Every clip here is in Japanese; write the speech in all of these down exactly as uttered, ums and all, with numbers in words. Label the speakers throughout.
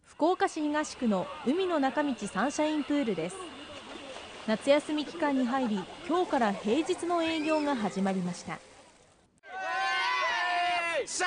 Speaker 1: 福岡市東区の海の中道サンシャインプールです。夏休み期間に入り、今日から平日の営業が始まりました。
Speaker 2: 気持ちいいです。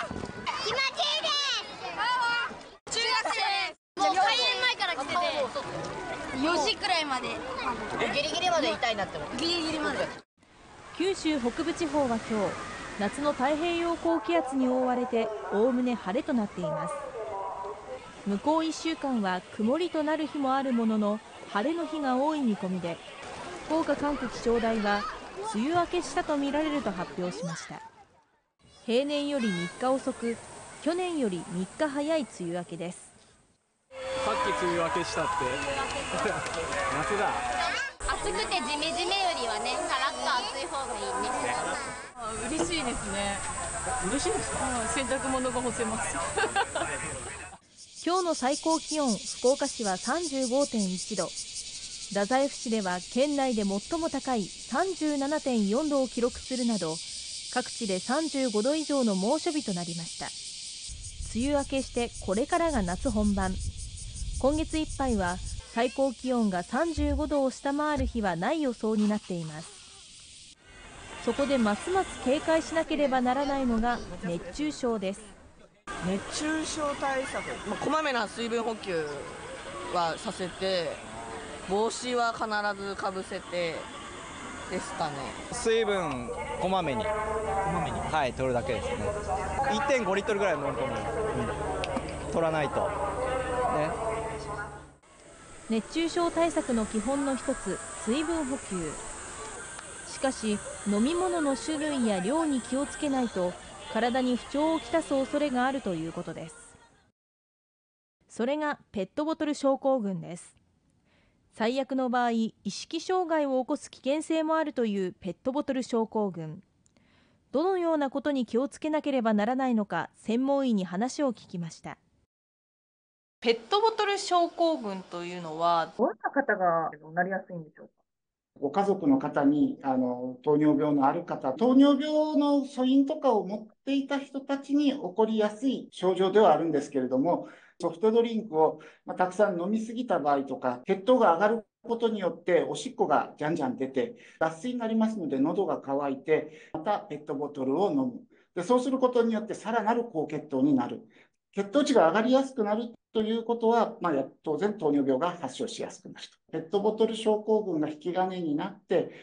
Speaker 2: 中学生もう開園前から来ててよじくらいまで
Speaker 3: ギリギリまでいたいなって思う。
Speaker 2: ギリギリまで。
Speaker 1: 九州北部地方は今日、夏の太平洋高気圧に覆われておおむね晴れとなっています。向こういっしゅうかんは曇りとなる日もあるものの、晴れの日が多い見込みで、福岡管区気象台は梅雨明けしたとみられると発表しました。平年よりみっか遅く、去年よりみっか早い梅雨明けです。
Speaker 4: さっき梅雨明けしたって夏だ。
Speaker 2: 暑くてジメジメよりはね、カラッと暑い方がいいね。
Speaker 5: あ、嬉しいですね。
Speaker 4: 嬉しいですか？
Speaker 5: 洗濯物が干せます。
Speaker 1: 今日の最高気温、福岡市は さんじゅうごてんいちど、太宰府市では県内で最も高い さんじゅうななてんよんどを記録するなど、各地でさんじゅうごど以上の猛暑日となりました。梅雨明けしてこれからが夏本番。今月いっぱいは最高気温がさんじゅうごどを下回る日はない予想になっています。そこでますます警戒しなければならないのが熱中症です。
Speaker 3: 熱中症対策、まあ、こまめな水分補給はさせて、帽子は必ずかぶせてですかね。
Speaker 6: 水分こまめに、こまめに、はい、取るだけですね。いってんごリットルぐらい飲むと思う、うん、取らないと、ね。
Speaker 1: 熱中症対策の基本の一つ、水分補給。しかし、飲み物の種類や量に気をつけないと、体に不調をきたす恐れがあるということです。それがペットボトル症候群です。最悪の場合、意識障害を起こす危険性もあるというペットボトル症候群。どのようなことに気をつけなければならないのか、専門医に話を聞きました。
Speaker 5: ペットボトル症候群というのは
Speaker 7: どんな方がなりやすいんでしょうか。
Speaker 8: ご家族の方にあの糖尿病のある方、糖尿病の素因とかを持っていた人たちに起こりやすい症状ではあるんですけれども、ソフトドリンクを、まあ、たくさん飲みすぎた場合とか、血糖が上がることによっておしっこがじゃんじゃん出て脱水になりますので、喉が渇いてまたペットボトルを飲む。でそうすることによってさらなる高血糖になる。血糖値が上がりやすくなるということは、まあ、当然糖尿病が発症しやすくなると。ペットボトル症候群が引き金になって、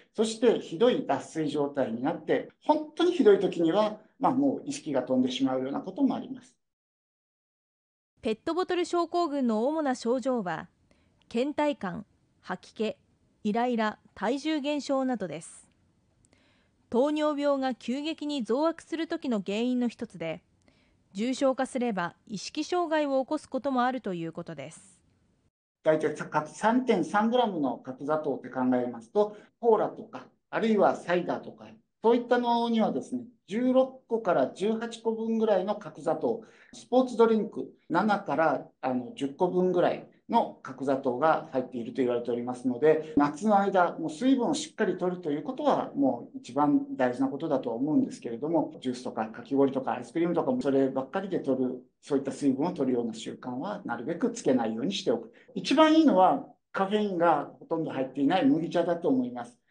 Speaker 8: そしてひどい脱水状態になって、本当にひどい時には、まあ、もう意識が飛んでしまうようなこともあります。
Speaker 1: ペットボトル症候群の主な症状は、倦怠感、吐き気、イライラ、体重減少などです。糖尿病が急激に増悪する時の原因の一つで、重症化すれば意識障害を起こすこともあるということです。
Speaker 8: 大体 さんてんさんグラム の角砂糖って考えますと、コーラとか、あるいはサイダーとか、そういったのにはですね、じゅうろっこからじゅうはちこぶんぐらいの角砂糖、スポーツドリンクななからあのじゅっこぶんぐらいの角砂糖が入っていると言われておりますので、夏の間、もう水分をしっかり摂るということは、もう一番大事なことだとは思うんですけれども、ジュースとかかき氷とかアイスクリームとかもそればっかりで摂る、そういった水分を摂るような習慣はなるべくつけないようにしておく。一番いいのは、カフェインがほとんど入っていない麦茶だと思います。